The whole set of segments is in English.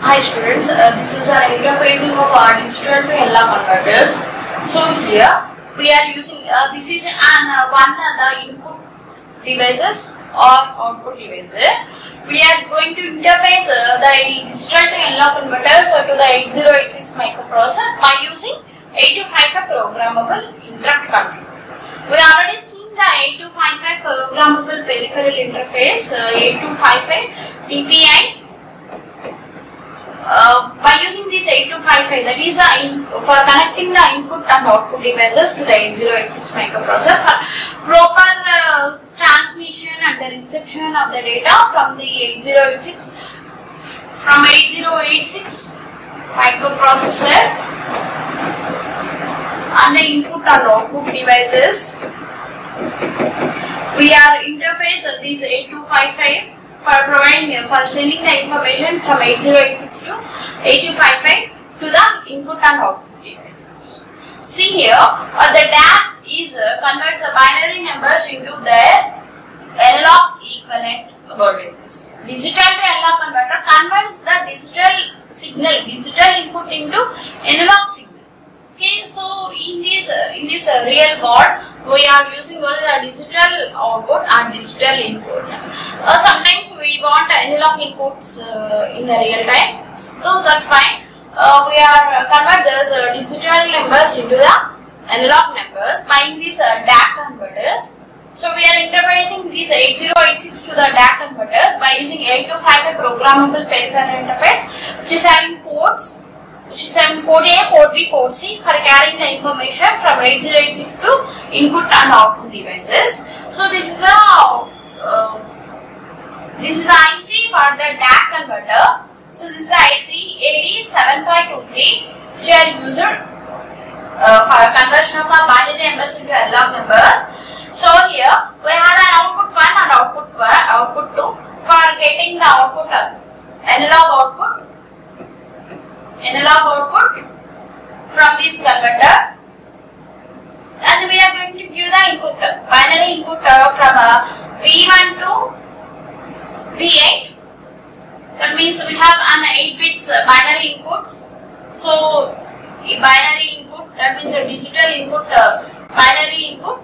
Hi students, this is an interfacing of our digital to analog converters. So here we are using this is the input devices or output devices. We are going to interface the digital to analog converters to the 8086 microprocessor by using 8255 programmable interrupt controller. We already seen the 8255 programmable peripheral interface 8255 DPI. By using this 8255, that is for connecting the input and output devices to the 8086 microprocessor for proper transmission and the reception of the data from the 8086 microprocessor and the input and output devices. We are interface this 8255 for sending the information from 8086 to 8255 to the input and output devices. See here, the DAC is converts the binary numbers into their analog equivalent voltages. Digital to analog converter converts the digital input into analog signal. Okay, so in this real board, we are using only the digital output and digital input. Sometimes we want analog inputs in the real time, so that's fine. We are convert those digital numbers into the analog numbers by these DAC converters. So we are interfacing these 8086 to the DAC converters by using 8255 programmable peripheral interface, which is having ports. Which is port A, port B, port C for carrying the information from 8086 to input and output devices. So this is IC for the DAC converter. So this is the IC AD7523, which are used for conversion of our binary numbers into analog numbers. So here we have an output 1 and output 2 for getting the output analog output from this converter, and we are going to give the input binary input from V1 to V8. That means we have an 8 bits binary inputs. So binary input, that means a digital input, binary input.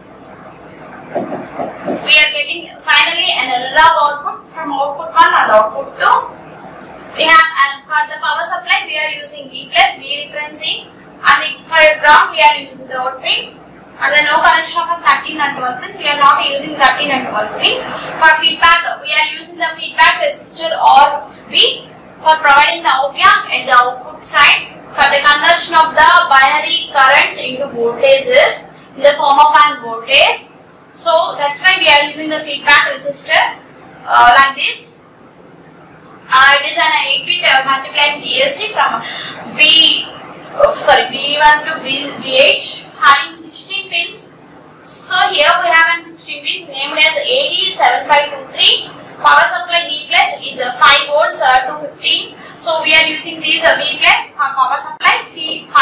We are getting finally an analog output from output 1 and output 2. We have, and for the power supply we are using V plus, V referencing, and for ground we are using the 3, and the no connection of 13 and 12 pins, we are not using 13 and 12 pin. For feedback we are using the feedback resistor or B for providing the op-amp at the output side for the conversion of the binary currents into voltages in the form of an voltage. So that's why we are using the feedback resistor like this. It is an 8-bit multiplying DAC from V1 to V8 having 16 pins. So here we have 16 pins named as AD7523. Power supply V plus is 5 volts to 15. So we are using these V plus for power supply 5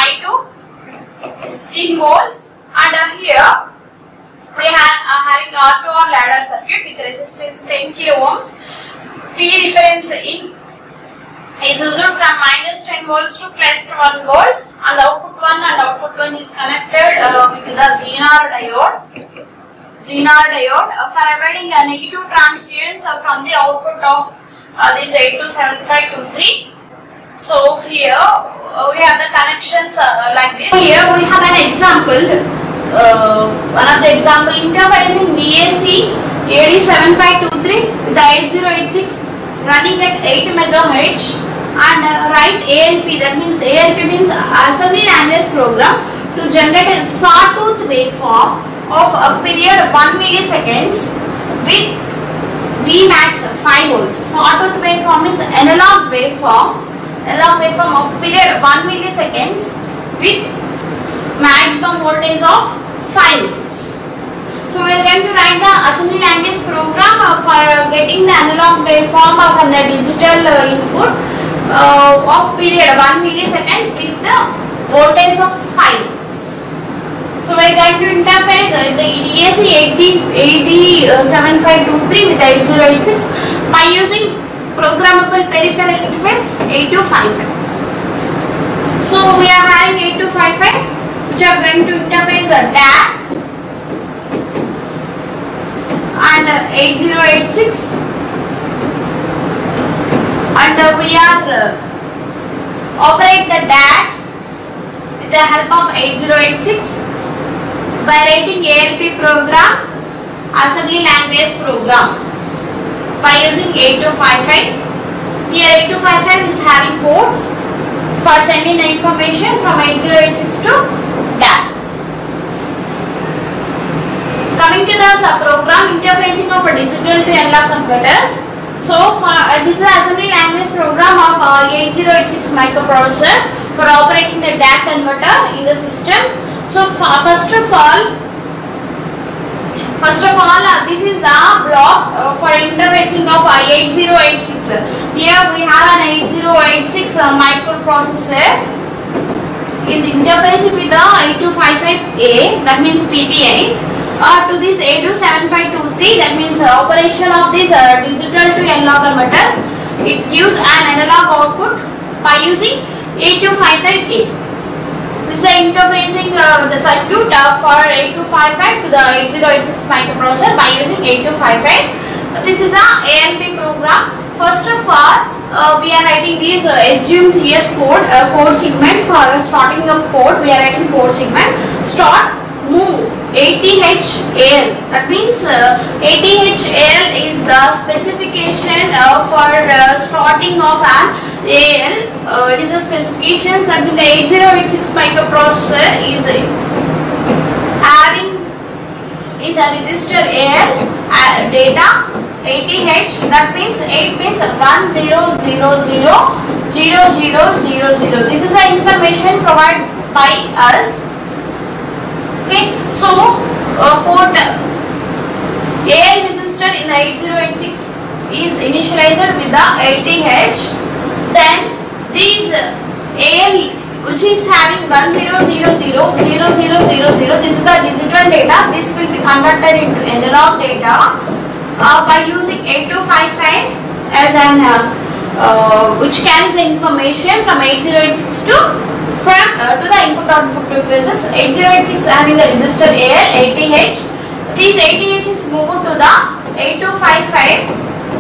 to 15 volts. And here we are having R2 ladder circuit with resistance 10 kilo ohms. P reference in is used from -10 volts to +1 volts, and output 1 and output 1 is connected with the Zener diode for avoiding negative transients from the output of this 827523. So here we have the connections like this. Here we have an example, one of the example interfacing DAC AD7523 with the 8086 running at 8 MHz, and write ALP, that means ALP means assembly language program, to generate a sawtooth waveform of a period 1 milliseconds with Vmax 5 volts. Sawtooth waveform means analog waveform of period 1 milliseconds with maximum voltage of 5 volts. So we are going to write the assembly language program for getting the analog waveform from the digital input of period 1 milliseconds with the voltage of 5 volts. So we are going to interface the DAC AD7523 with the 8086 by using programmable peripheral interface 8255. So we are having 8255 which are going to interface a DAC and 8086, and we are operate the DAC with the help of 8086 by writing ALP program, assembly language program, by using 8255. Here 8255 is having ports for sending the information from 8086 to DAC. Coming to the subprogram, interfacing of a digital to analog converters. So this is assembly language program of 8086 microprocessor for operating the DAC converter in the system. So first of all, this is the block for interfacing of 8086. Here we have an 8086 microprocessor is interfacing with the 8255A, that means PPI, to this 827523, that means operation of this digital to analog converters. It gives an analog output by using 8255A. This is interfacing the circuit for 8255 to the 8086 microprocessor by using 8255. This is a ALP program. First of all, we are writing this assume CS code, code segment. For starting of code, we are writing code segment. Start move 80HAL. That means 80HAL is the specification for starting of an AL. It is the specifications that means the 8086 microprocessor is having in the register AL data 80H, that means 8 means 10000000. This is the information provided by us. Okay, so port AL register in the 8086 is initialized with the 80H. Then this AL which is having 10000000, this is the digital data. This will be converted into analog data by using 8255 as an which carries the information from 8086 to the input output devices. 8086 having the register AL 80H. These 80H is moved to the 8255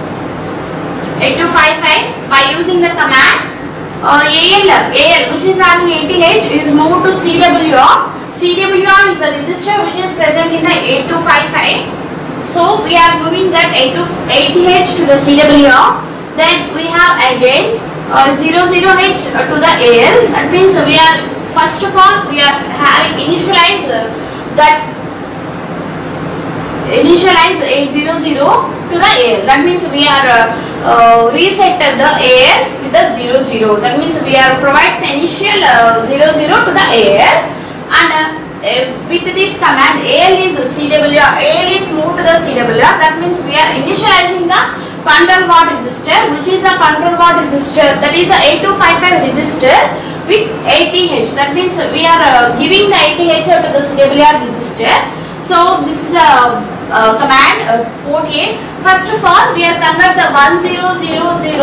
by using the command AL which is having 80H is moved to CWR. CWR is the register which is present in the 8255. So we are moving that 80H to the CWR. Then we have again 00H to the AL. That means we are first of all we are having initialize 800 to the AL. That means we are reset the AL with the 00. That means we are providing the initial 00 to the AL, and with this command AL is CWR, AL is moved to the CWR. That means we are initializing the control board register, which is the control board register, that is the 8255 register with 80H. That means we are giving the 80H to the CWR register. So this is a command port A. First of all, we are convert the 10000000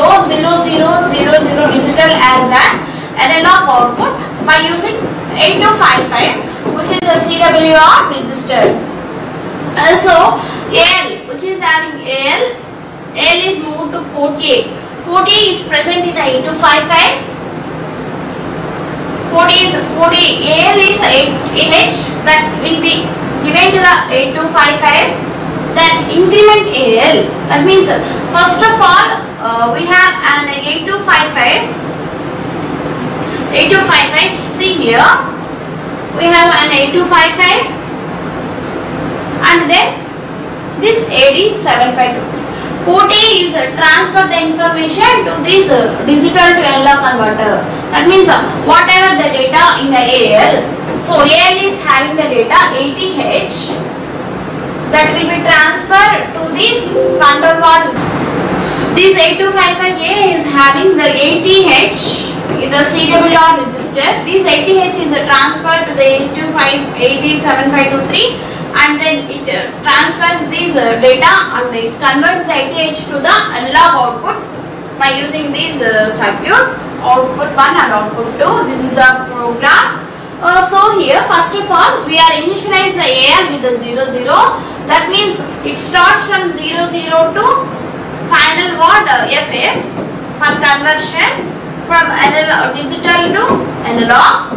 digital as an analog output by using 8255, which is the CWR register. Also AL which is having AL is moved to port A. Port A is present in the 8255. Port A AL is 8H that will be given to the 8255. Then increment AL, that means first of all we have an 8255. See here we have an 8255 and then this AD7523. Port A is transfer the information to this digital to analog converter. That means whatever the data in the AL, so AL is having the data 80H that will be transferred to this control board. This 8255A is having the 80H in the CWR register. This 80H is transferred to the 807523, and then it transfers this data and it converts the 80H to the analog output by using this circuit, output 1 and output 2. This is a program. So here first of all we are initialize the AL with the 0 0. That means it starts from 0 0 to final word FF for conversion from analog digital to analog.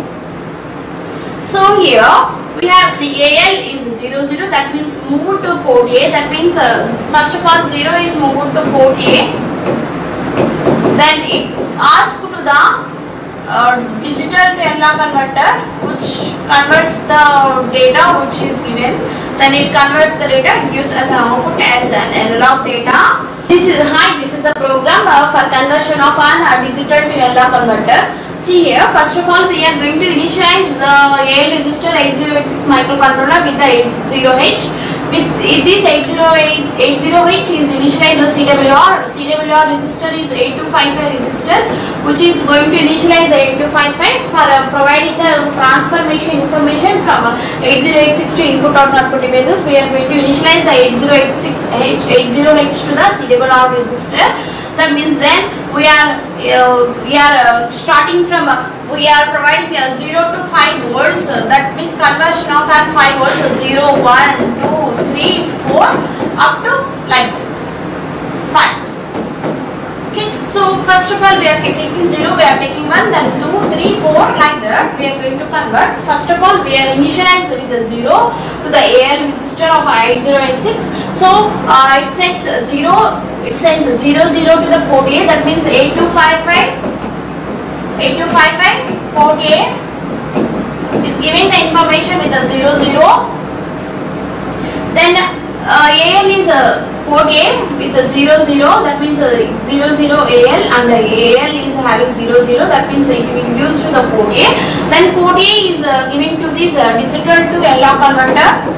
So here we have the AL is 0 0. That means move to port A. That means first of all 0 is moved to port A. Then it asks to the digital to analog converter, which converts the data which is given. Then it converts the data, gives as an output as an analog data. This is a program for conversion of an digital to analog converter. See here, first of all we are going to initialize the AL register 8086 microcontroller with the 80H. With this 80H is initialized the CWR. CWR register is 8255 register, which is going to initialize the 8255 for providing the transformation information from 8086 to input or output devices. We are going to initialize the 80H to the CWR register. That means then we are starting from we are providing 0 to 5 volts. That means conversion of 5 volts 0, 1, 2, 3, 4 up to like 5. Okay. So first of all we are taking 0, we are taking 1, then 2, 3, 4 like that. We are going to convert. First of all we are initialize with the 0 to the AL register of 8086. So it sends 0. It sends 0 0 to the port A. That means 8255 port A is giving the information with the 0 0. Then AL is port A with the 0 0. That means 0 0 AL, and AL is having 0 0. That means it will be used to the port A. Then port A is giving to this digital to analog converter.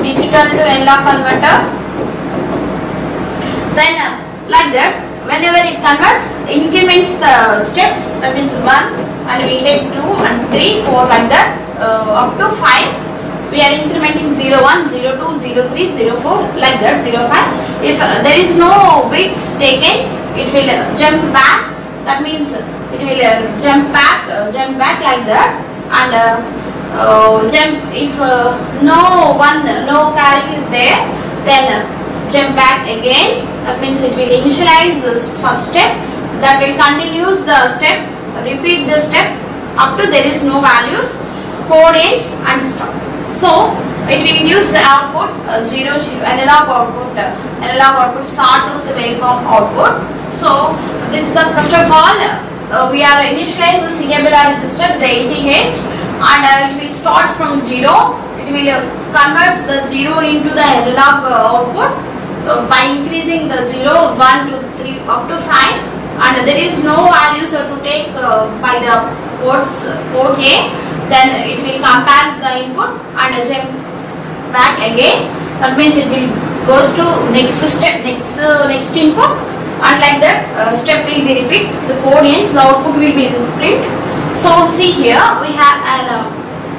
Then like that, whenever it converts, increments the steps. That means 1, and we take 2 and 3, 4 like that up to 5. We are incrementing 0 1, 0 2, 0 3, 0 4 like that, 0 5. If there is no bits taken, it will jump back. That means it will jump back like that, and jump if no carry is there, then jump back again. That means it will initialize the first step, that will continues the step, repeat the step up to there is no values, code ends and stop. So it will use the output 0 analog output sawtooth waveform output. So this is the first of all we are initialize the CWR register with the 80H, and it will starts from 0. It will converts the 0 into the analog output by increasing the 0, 1, 2, 3 up to 5, and there is no values to take by the port A. Then it will compare the input and jump back again. That means it will goes to next step, next input, and like that step will be repeat. The code ends, the output will be print. So see here we have an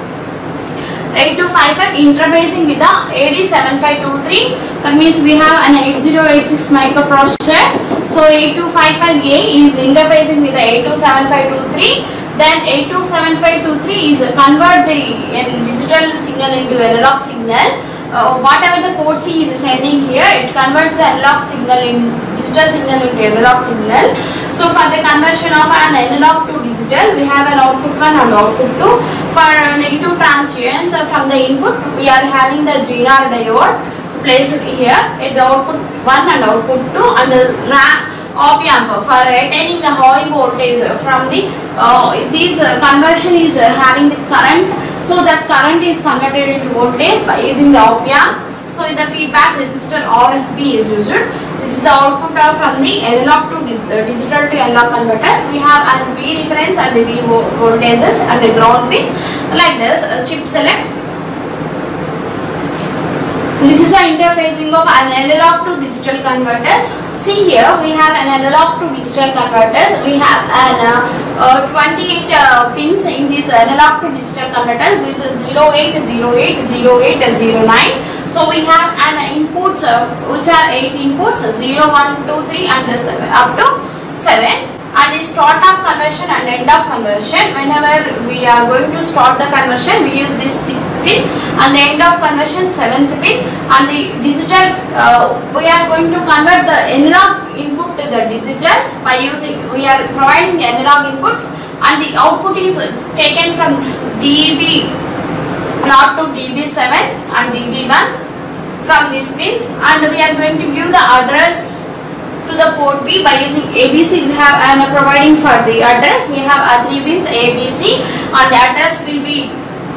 8255 interfacing with the AD7523. That means we have an 8086 microprocessor. So 8255A is interfacing with the 827523. Then 827523 is convert the digital signal into analog signal. Whatever the port C is sending here, it converts the analog signal in digital signal into analog signal. So for the conversion of an analog to digital, we have an output 1 and output 2. For negative transients from the input, we are having the GNR diode placed here at the output 1 and output 2, and the op-amp for attaining the high voltage from the this conversion is having the current. So that current is converted into voltage by using the op-amp. So the feedback resistor RFB is used. This is the output from the analog to digital to analog converters. We have a V reference and the V voltages and the ground pin like this. Chip select. This is the interfacing of an analog to digital converters. See here, we have an analog to digital converters. We have an 28 pins in these analog to digital converters. This is 08, 08, 08, 09. So we have an inputs which are 8 inputs, 0, 1, 2, 3 and 7 up to 7. And the start of conversion and end of conversion. Whenever we are going to start the conversion, we use this 6th pin, and the end of conversion 7th pin. And the digital, we are going to convert the analog input to the digital by using, we are providing the analog inputs, and the output is taken from DB0 to DB7 and DB1 from these pins, and we are going to give the address to the port B by using ABC. We have and providing for the address. We have 3 pins ABC, and the address will be,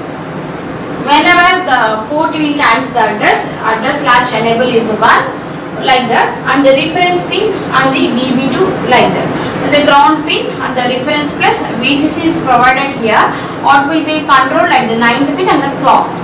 whenever the port will carry the address latch enable is 1 like that, and the reference pin and the DB2 like that. The ground pin and the reference plus VCC is provided here, or will be controlled like the 9th pin and the clock.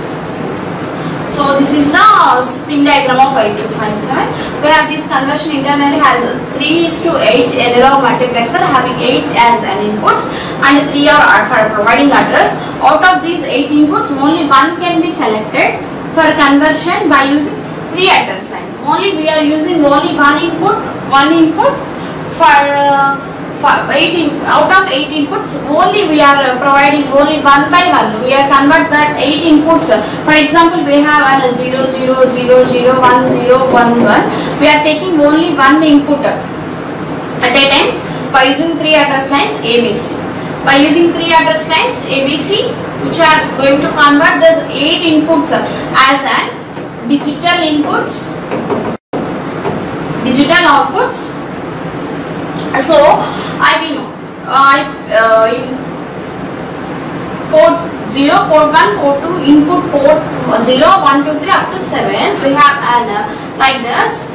So this is the pin diagram of 8257. We have this conversion internally has 3:8 analog multiplexer having 8 as an inputs and 3 are for providing address. Out of these 8 inputs, only one can be selected for conversion by using 3 address lines. Only we are using only one input for 8 out of 8 inputs. Only we are providing only one by one. We are convert that 8 inputs. For example, we have a 0, 0, 0, 0, 1, 0, 1, 1. We are taking only one input at a time by using 3 address lines ABC. By using 3 address lines ABC, which are going to convert those 8 inputs as an digital inputs, digital outputs. So I will in port 0, port 1, port 2, input port 0, 1, 2, 3 up to 7. We have an like this.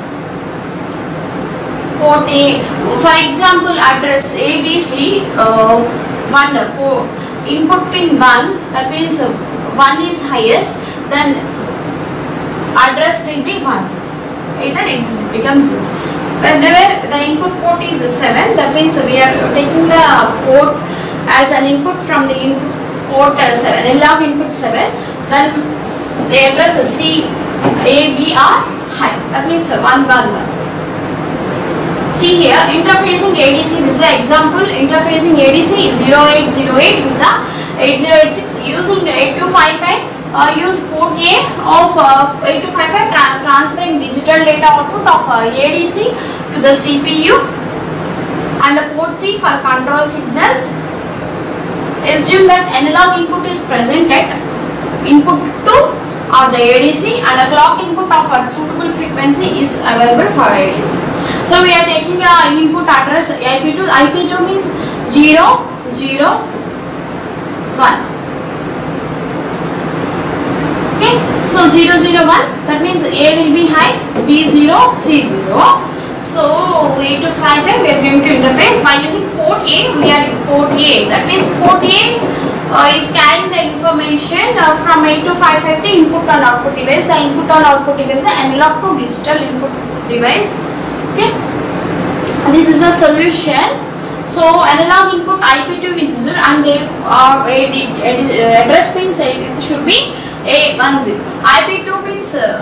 Port A, for example, address ABC 1 port input pin 1, that means 1 is highest, then address will be 1. Either it becomes 0. Whenever the input port is 7, that means we are taking the port as an input from the input port 7, analog input 7, then the address C, A, B are high, that means 1, 1, 1. See here, interfacing ADC, this is an example, interfacing ADC 0808 with the 8086 using the 8255. Use port A of 8255 transferring digital data output of ADC to the CPU, and the port C for control signals. Assume that analog input is present at input 2 of the ADC, and a clock input of a suitable frequency is available for ADC. So we are taking a input address IP2. IP2 means 0, 0, 1. Okay, so 0, 0, 1, that means A will be high, B 0, C 0. So 8255 we are going to interface by using port A. We are port A, that means port A is carrying the information from 8255 to input and output device. The input and output device is an analog to digital input device. Okay, this is the solution. So analog input IP2 is used, and the address pins it should be A10. IP2 means 010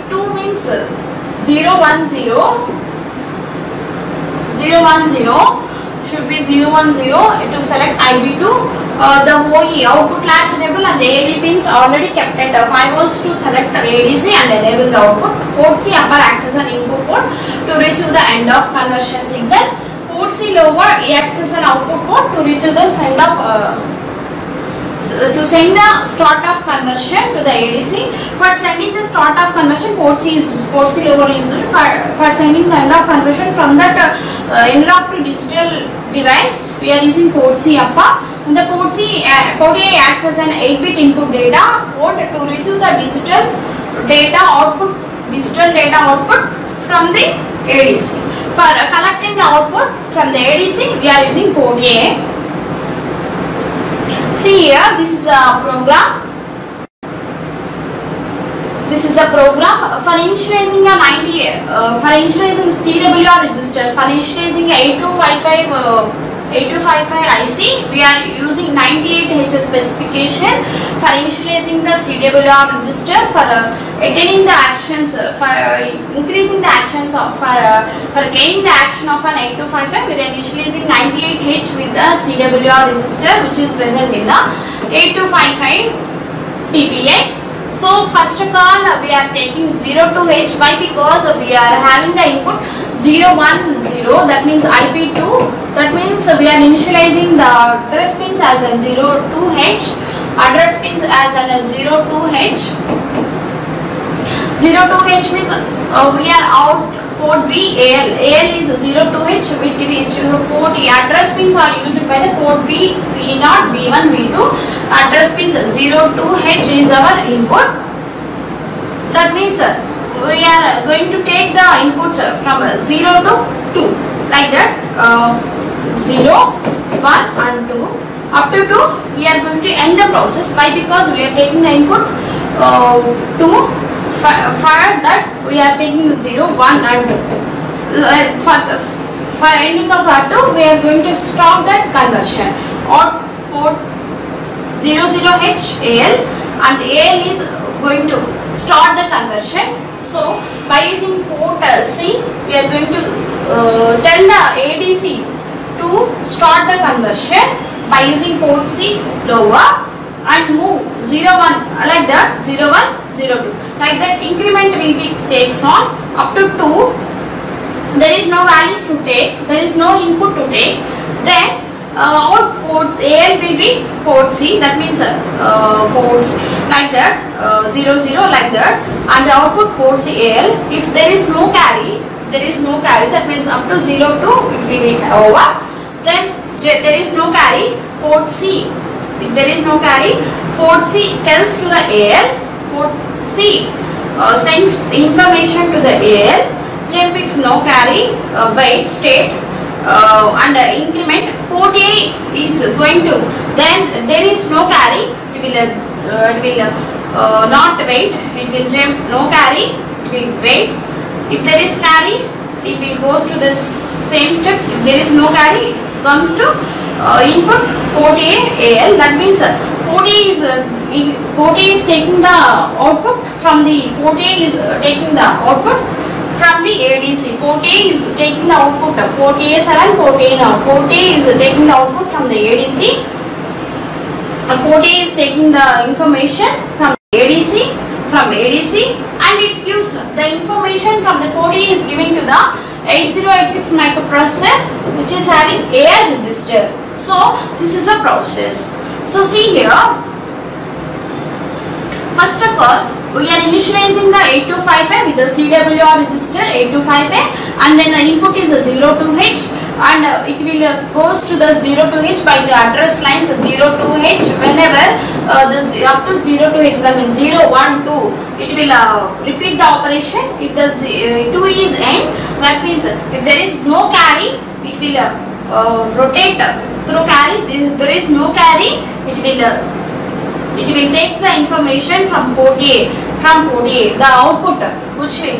should be 010 to select IP2. The OE output latch enable and the ALE pins already kept at 5 volts to select ADC and enable the output. Port C upper acts as an input port to receive the end of conversion signal. Port C lower acts as an output port to receive the send of to send the start of conversion to the ADC. For sending the start of conversion, port C lower is used. For sending the end of conversion from that analog to digital device, we are using port C upper. And the port A acts as an 8-bit input data port to receive the digital data output from the ADC. For collecting the output from the ADC, we are using port A. See here, this is a program. This is the program for initializing a 90 for initializing TWR register, for initializing a 8255 IC. We are using 98H specification for initializing the CWR register, for attaining the actions, for increasing the actions of, for gaining the action of an 8255. We are initializing 98H with the CWR register, which is present in the 8255 TPA. So first of all, we are taking 0 to H. Why? Because we are having the input 0, 1, 0. That means IP2. That means we are initializing the address pins as a 0 to H. Address pins as a 0 to H. 0 to H means we are out port B AL. AL is 0 to H, with which port address pins are used by the port B, B0, B1, B2. Address pins 0 to H is our input. That means we are going to take the inputs from 0 to 2, like that. 0, 1 and 2. Up to 2, we are going to end the process. Why? Because we are taking the inputs 2. For that we are taking 0, 1 and 2. For ending of R2, we are going to stop that conversion. Or port 00H AL, and AL is going to start the conversion. So by using port C, we are going to tell the ADC to start the conversion by using port C lower and move 0, 1 like that, 0, 1, 0, 2. Like that increment will be takes on up to 2. There is no values to take, there is no input to take. Then out ports AL will be port C, that means ports like that, 0, 0 like that, and the output ports AL. If there is no carry, that means up to 0, 2 it will be over. Then there is no carry, port C. If there is no carry, port C tells to the AL, port C sends information to the AL, jump if no carry, wait, state, and increment. Port A is going to, then there is no carry, it will not wait, it will jump no carry, it will wait. If there is carry, it will goes to the same steps. If there is no carry, it comes to input port A AL. That means port A is taking the output from the port A is taking the output from the ADC. Port A is taking the output. Port A7, port A now. Port A is taking the output from the ADC. Port A is taking the information from ADC, and it gives the information from the port A is giving to the 8086 microprocessor, which is having AR register. So this is a process. So see here, first of all, we are initializing the 8255 with the CWR register 8255, and then the input is a 0 to H, and it will goes to the 0 to H by the address lines 0 to H. Whenever up to 0 to H, that means 0, 1, 2, it will repeat the operation. If the 2 is end, that means if there is no carry, it will rotate through carry. If there is no carry, it will take the information from port A. The output which 0,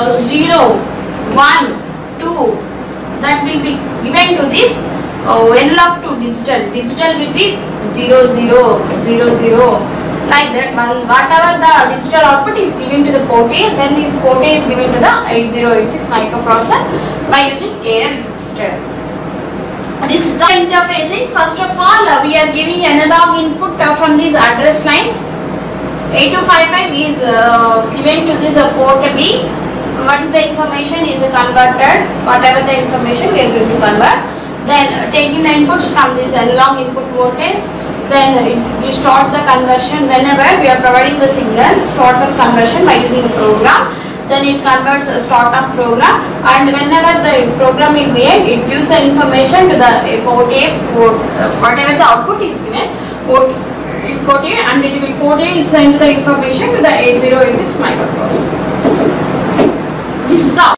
1, 2, that will be given to this analog to digital. Digital will be 0, 0, 0, 0, like that. Whatever the digital output is given to the port A, then this port A is given to the 8086 microprocessor by using AR register. This is the interfacing. First of all, we are giving analog input from these address lines. 8255 is given to this port B. What is the information is converted. Whatever the information we are going to convert. Then taking the inputs from this analog input voltage. Then it starts the conversion. Whenever we are providing the signal, start the conversion by using a program. Then it converts a start of program, and whenever the program will be end, it gives the information to the port A, whatever the output is given, port A, and it will port A is send the information to the 8086 microprocessor. This is the